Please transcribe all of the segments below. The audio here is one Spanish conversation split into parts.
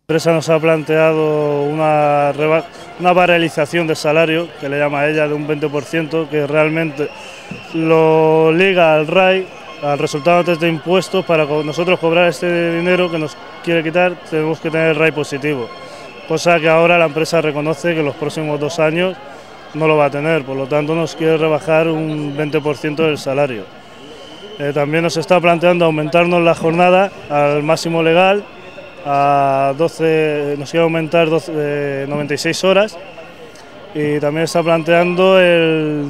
La empresa nos ha planteado una paralización de salario, que le llama a ella, de un 20%, que realmente lo liga al RAI, al resultado antes de impuestos. Para nosotros cobrar este dinero que nos quiere quitar, tenemos que tener el RAI positivo, cosa que ahora la empresa reconoce que en los próximos 2 años no lo va a tener, por lo tanto nos quiere rebajar un 20% del salario. También nos está planteando aumentarnos la jornada al máximo legal, a 12, nos quiere aumentar 96 horas, y también está planteando el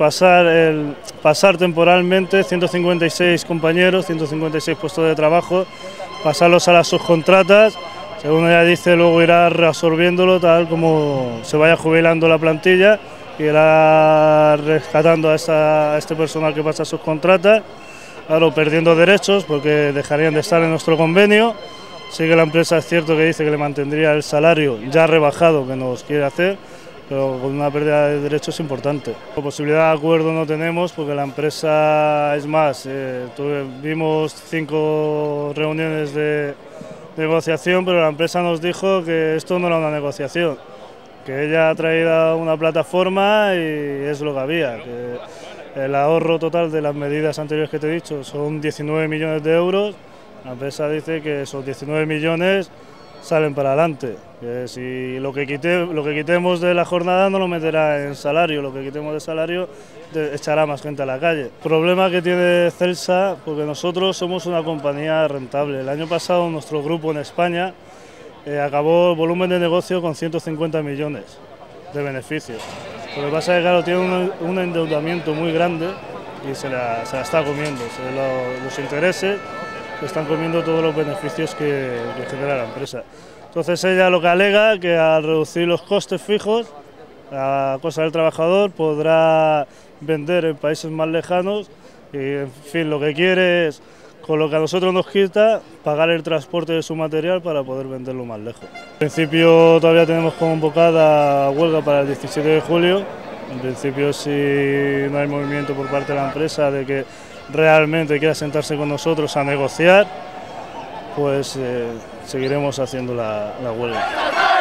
pasar temporalmente 156 compañeros, 156 puestos de trabajo, pasarlos a las subcontratas. Según ella dice, luego irá reabsorbiéndolo tal como se vaya jubilando la plantilla, y irá rescatando a este personal que pasa a subcontratas, claro, perdiendo derechos porque dejarían de estar en nuestro convenio. Sí que la empresa es cierto que dice que le mantendría el salario ya rebajado que nos quiere hacer, pero con una pérdida de derechos importante. Posibilidad de acuerdo no tenemos porque la empresa, es más, tuvimos 5 reuniones de negociación, pero la empresa nos dijo que esto no era una negociación, que ella ha traído una plataforma y es lo que había, que el ahorro total de las medidas anteriores que te he dicho son 19 millones de euros. La empresa dice que esos 19 millones salen para adelante, que si lo que quitemos de la jornada no lo meterá en salario, lo que quitemos de salario echará más gente a la calle. Problema que tiene Celsa, porque nosotros somos una compañía rentable. El año pasado nuestro grupo en España acabó el volumen de negocio con 150 millones de beneficios. Lo que pasa es que claro, tiene un endeudamiento muy grande y se la está comiendo, los intereses están comiendo todos los beneficios que genera la empresa. Entonces ella lo que alega que al reducir los costes fijos a costa del trabajador podrá vender en países más lejanos y, en fin, lo que quiere es, con lo que a nosotros nos quita, pagar el transporte de su material para poder venderlo más lejos. En principio todavía tenemos convocada huelga para el 17 de julio. En principio, si no hay movimiento por parte de la empresa de que realmente quiera sentarse con nosotros a negociar, pues seguiremos haciendo la huelga.